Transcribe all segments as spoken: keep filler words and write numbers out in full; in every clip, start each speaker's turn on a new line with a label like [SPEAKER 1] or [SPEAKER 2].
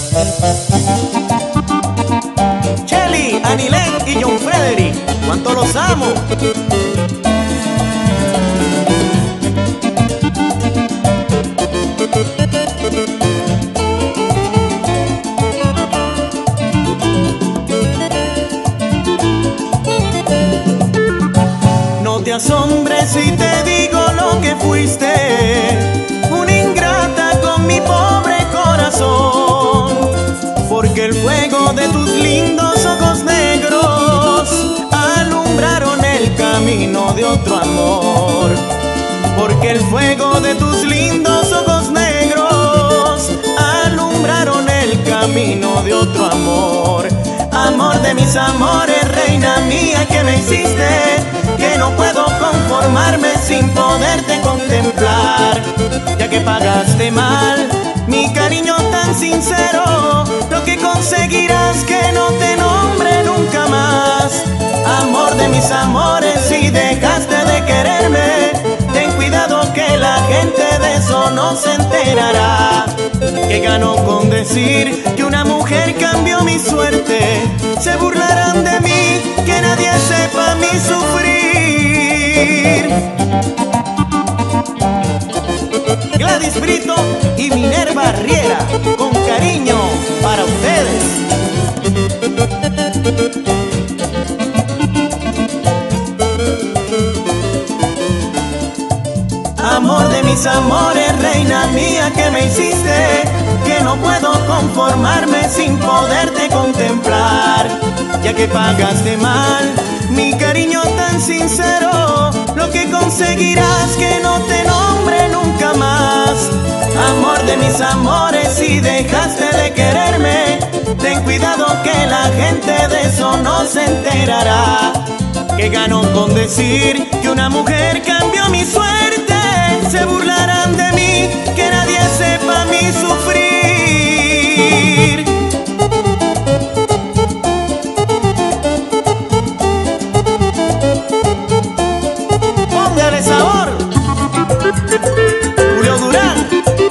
[SPEAKER 1] Chelly, Anilén y John Frederick, cuánto los amo. No te asombres si te digo lo que fuiste, una ingrata con mi pobre corazón, porque el fuego de tus lindos ojos negros alumbraron el camino de otro amor. Porque el fuego de tus lindos ojos negros alumbraron el camino de otro amor. Amor de mis amores, reina mía que me hiciste, que no puedo conformarme sin poderte contemplar, ya que pagaste mal mi cariño tan sincero, lo que conseguirás que no te nombre nunca más. Amor de mis amores, si dejaste de quererme, ten cuidado que la gente de eso no se enterará. Que ganó con decir que una mujer cambió mi suerte, se burlarán de mí, que nadie sepa mi sufrir. Gladys Brito y Minerva Riera, con cariño para ustedes. Amor de mis amores, reina mía que me hiciste, que no puedo conformarme sin poderte contemplar, ya que pagaste mal mi cariño tan sincero, lo que conseguirás que no te nombre nunca más. Amor de mis amores, si dejaste de quererme, ten cuidado que la gente de eso no se enterará. Que ganó con decir que una mujer cambió mi suerte, se burlarán de mí, que nadie sepa mi sufrir. Póngale sabor, Julio Durán.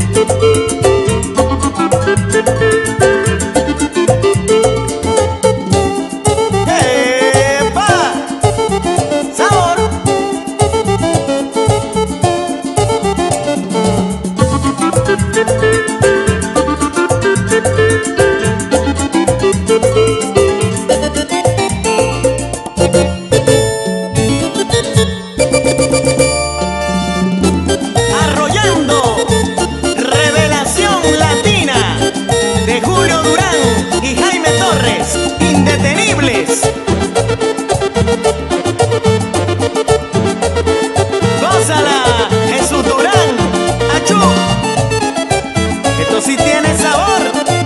[SPEAKER 1] Gózala, Jesús Durán, achú. Esto sí tiene sabor.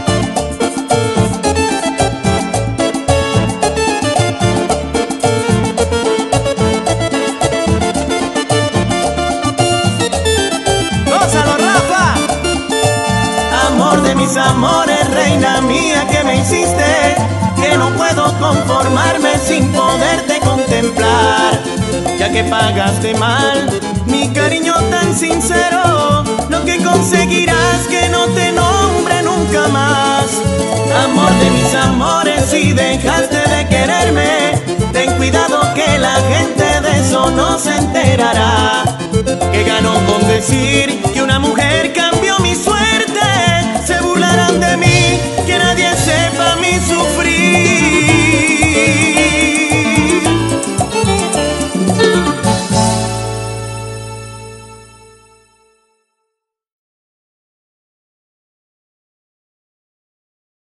[SPEAKER 1] Gózalo, Rafa. Amor de mis amores, reina mía que me hiciste, que no puedo conformarme sin poderte contemplar, ya que pagaste mal mi cariño tan sincero, lo que conseguirás que no te nombre nunca más. Amor de mis amores, si dejaste de quererme, ten cuidado que la gente de eso no se enterará. Que ganó con decir